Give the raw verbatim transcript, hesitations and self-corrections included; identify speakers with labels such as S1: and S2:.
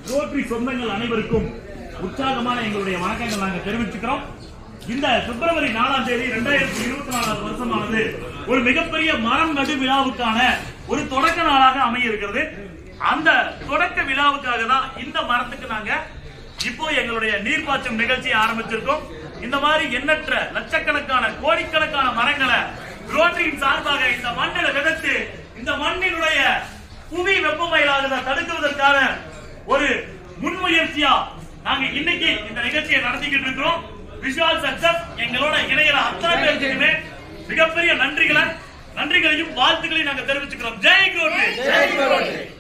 S1: Rotary சொந்தங்கள் அனைவருக்கும் உற்சாகமான எங்களுடைய வணக்கங்கள் நாங்கள் தெரிவிச்சுக்கிறோம். இந்த பிப்ரவரி நாலாம் தேதி இரண்டாயிரத்தி இருபத்தி நாலாவது வருஷமானது ஒரு மிகப்பெரிய மரம் நடு விழாவுக்கான ஒரு தொடக்க நாளாக அமைய இருக்கிறது. அந்த தொடக்க விழாவுக்காக தான் இந்த மரத்துக்கு நாங்க இப்போ எங்களுடைய நீர்ப்பாய்ச்சும் நிகழ்ச்சியை ஆரம்பிச்சிருக்கோம். இந்த மாதிரி எண்ணற்ற லட்சக்கணக்கான கோடிக்கணக்கான மரங்களை ரோட்டரியின் சார்பாக இந்த மண்ணில விதைத்து இந்த மண்ணினுடைய புவி வெப்பமயமாகுதலை தடுக்குவதற்கான ஒரு முன்முயற்சியா நாங்க இன்னைக்கு இந்த நிகழ்ச்சியை நடத்திக்கிட்டு இருக்கிறோம். விஷுவல் சக்சஸ் எங்களோட இணையிற அத்தனை பேருக்குமே மிகப்பெரிய நன்றிகளை நன்றிகளையும் வாழ்த்துக்களையும் நாங்க தெரிவிச்சுக்கிறோம். ஜெய் ரோட்டரி.